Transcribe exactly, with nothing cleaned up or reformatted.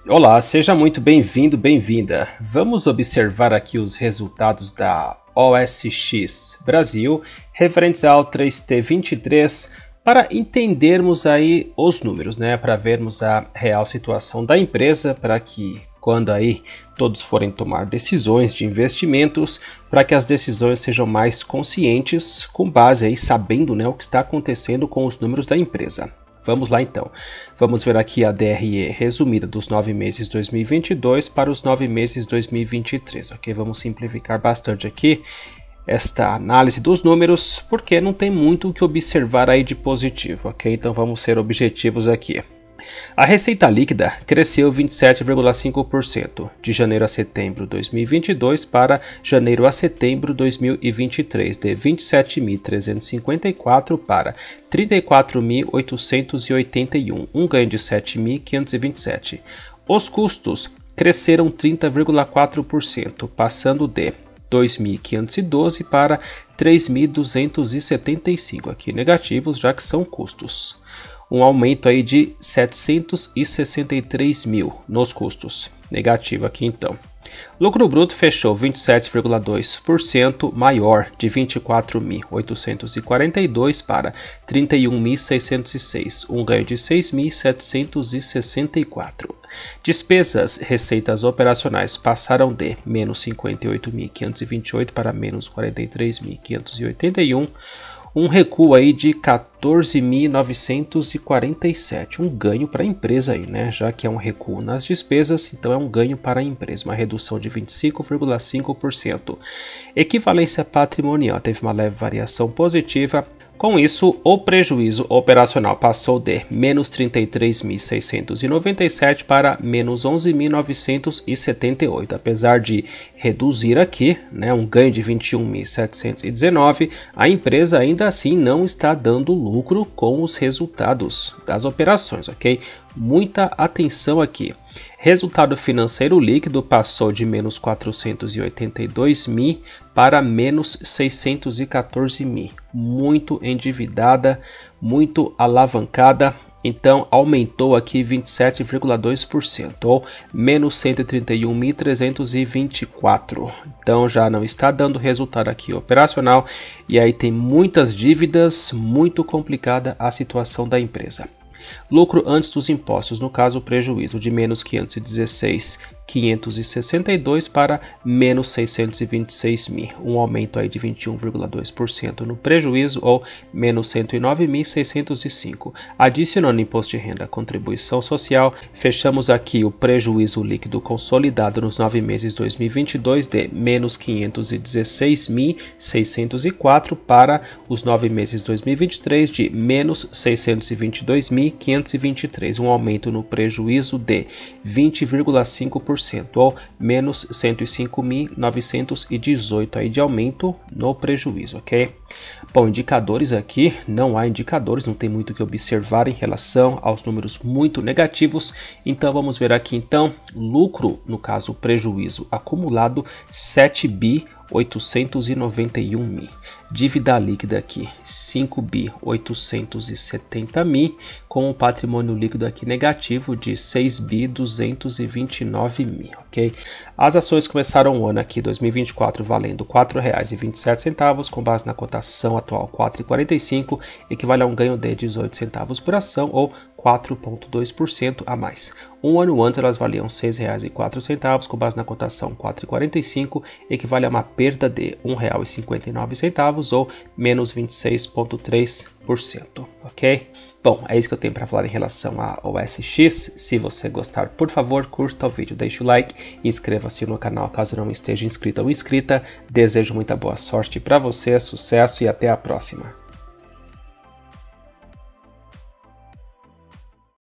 Olá, seja muito bem-vindo, bem-vinda. Vamos observar aqui os resultados da O S X Brasil referentes ao três T vinte e três para entendermos aí os números, né? Para vermos a real situação da empresa, para que quando aí todos forem tomar decisões de investimentos, para que as decisões sejam mais conscientes, com base aí sabendo, né, o que está acontecendo com os números da empresa. Vamos lá então, vamos ver aqui a D R E resumida dos nove meses dois mil e vinte e dois para os nove meses dois mil e vinte e três, ok? Vamos simplificar bastante aqui esta análise dos números, porque não tem muito o que observar aí de positivo, ok? Então vamos ser objetivos aqui. A receita líquida cresceu vinte e sete vírgula cinco por cento de janeiro a setembro de dois mil e vinte e dois para janeiro a setembro de dois mil e vinte e três, de vinte e sete mil trezentos e cinquenta e quatro para trinta e quatro mil oitocentos e oitenta e um, um ganho de sete mil quinhentos e vinte e sete. Os custos cresceram trinta vírgula quatro por cento, passando de dois mil quinhentos e doze para três mil duzentos e setenta e cinco, aqui negativos, já que são custos. Um aumento aí de setecentos e sessenta e três mil nos custos, negativo aqui então. Lucro bruto fechou vinte e sete vírgula dois por cento maior, de vinte e quatro mil oitocentos e quarenta e dois para trinta e um mil seiscentos e seis, um ganho de seis mil setecentos e sessenta e quatro. Despesas, receitas operacionais passaram de menos cinquenta e oito mil quinhentos e vinte e oito para menos quarenta e três mil quinhentos e oitenta e um, um recuo aí de quatorze mil novecentos e quarenta e sete, um ganho para a empresa aí, né? Já que é um recuo nas despesas, então é um ganho para a empresa, uma redução de vinte e cinco vírgula cinco por cento. Equivalência patrimonial teve uma leve variação positiva. Com isso, o prejuízo operacional passou de menos trinta e três mil seiscentos e noventa e sete para menos onze mil novecentos e setenta e oito. Apesar de reduzir aqui, né, um ganho de vinte e um mil setecentos e dezenove, a empresa ainda assim não está dando lucro com os resultados das operações, ok? Muita atenção aqui. Resultado financeiro líquido passou de menos quatrocentos e oitenta e dois mil para menos seiscentos e quatorze mil. Muito endividada, muito alavancada. Então aumentou aqui vinte e sete vírgula dois por cento, ou menos cento e trinta e um mil trezentos e vinte e quatro. Então já não está dando resultado aqui operacional e aí tem muitas dívidas, muito complicada a situação da empresa. Lucro antes dos impostos, no caso prejuízo de menos quinhentos e dezesseis mil quinhentos e sessenta e dois para menos seiscentos e vinte e seis mil, um aumento aí de vinte e um vírgula dois por cento no prejuízo, ou menos cento e nove mil seiscentos e cinco. Adicionando imposto de renda, contribuição social, fechamos aqui o prejuízo líquido consolidado nos nove meses dois mil e vinte e dois de menos quinhentos e dezesseis mil seiscentos e quatro para os nove meses dois mil e vinte e três de menos seiscentos e vinte e dois mil quinhentos e vinte e três, um aumento no prejuízo de vinte vírgula cinco por cento, ou menos cento e cinco mil novecentos e dezoito aí de aumento no prejuízo, ok? Bom, indicadores aqui, não há indicadores, não tem muito o que observar em relação aos números muito negativos, então vamos ver aqui então, lucro, no caso prejuízo acumulado, sete bi oitocentos e noventa e um mil. Dívida líquida aqui, cinco bi oitocentos e setenta mil, com um patrimônio líquido aqui negativo de seis bi duzentos e vinte e nove mil, ok? As ações começaram o ano aqui, dois mil e vinte e quatro, valendo quatro reais e vinte e sete centavos, com base na cotação atual quatro reais e quarenta e cinco, equivale a um ganho de dezoito centavos por ação, ou quatro vírgula dois por cento a mais. Um ano antes elas valiam seis reais e quatro centavos, com base na cotação quatro reais e quarenta e cinco, equivale a uma perda de um real e cinquenta e nove centavos, ou menos vinte e seis vírgula três por cento, ok? Bom, é isso que eu tenho para falar em relação ao O S X. Se você gostar, por favor, curta o vídeo, deixe o like, inscreva-se no canal caso não esteja inscrito ou inscrita. Desejo muita boa sorte para você, sucesso e até a próxima.